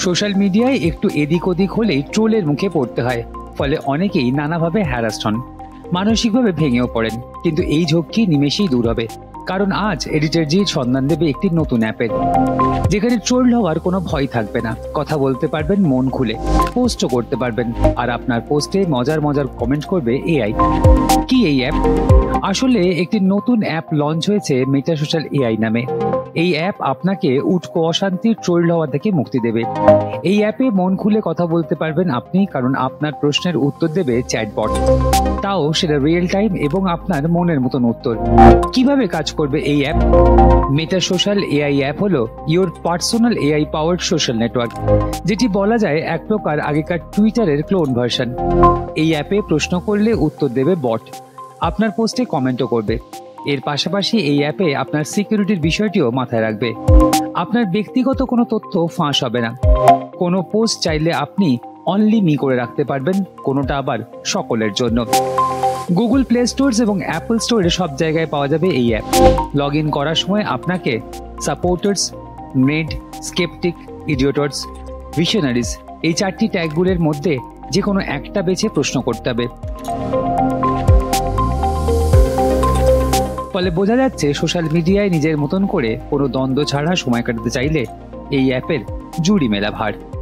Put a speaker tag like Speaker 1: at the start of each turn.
Speaker 1: Social মিডিয়ায় একটু এদিক ওদিক হলেই ট্রোলের মুখে পড়তে হয়, ফলে অনেকেই নানাভাবে হ্যারাস্ট হন, মানসিকভাবে ভেঙেও পড়েন। কিন্তু এই ঝক্কি নিমেষেই দূর হবে, কারণ আজ এডিটর জি সন্ধান দেবে একটি নতুন অ্যাপের, যেখানে ট্রোল হওয়ার কোনো ভয় থাকবে না। কথা বলতে পারবেন মন খুলে, পোস্টও করতে পারবেন, আর আপনার পোস্টে মজার মজার কমেন্ট করবে এআই। কি এই অ্যাপ? আসলে একটি নতুন অ্যাপ লঞ্চ হয়েছে মেটা সোশ্যাল এআই নামে। এই অ্যাপ আপনাকে উটকো অশান্তির ট্রোল হওয়া থেকে মুক্তি দেবে। এই অ্যাপে মন খুলে কথা বলতে পারবেন আপনি, কারণ আপনার প্রশ্নের উত্তর দেবে চ্যাটবট, তাও সেটা রিয়েল টাইম এবং আপনার মনের মতন উত্তর। কিভাবে কাজ করবে এই app? Meta social AI app হলো your personal AI powered social network, যেটি বলা যায় এক প্রকার আগেকার টুইটারের ক্লোন ভার্সন। এই অ্যাপে প্রশ্ন করলে উত্তর দেবে বট, আপনার পোস্টে কমেন্টও করবে। এর পাশাপাশি এই অ্যাপে আপনার সিকিউরিটির বিষয়টিও মাথায় রাখবে। আপনার ব্যক্তিগত কোনো তথ্য ফাঁস হবে না। কোনো পোস্ট চাইলে আপনি অনলি মি করে রাখতে পারবেন, কোনোটা আবার সকলের জন্য। গুগল প্লে স্টোরস এবং অ্যাপল স্টোরে সব জায়গায় পাওয়া যাবে এই অ্যাপ। লগ ইন করার সময় আপনাকে সাপোর্টার্স, মেড, স্কেপটিক, ইডিওটার্স, ভিশনারিজ এই 4টি ট্যাগগুলোর মধ্যে যে কোনো একটা বেছে প্রশ্ন করতে হবে। ফলে বোঝা যাচ্ছে সোশ্যাল মিডিয়ায় নিজের মতন করে কোনো দ্বন্দ্ব ছাড়া সময় কাটাতে চাইলে এই অ্যাপের জুড়ি মেলা ভার।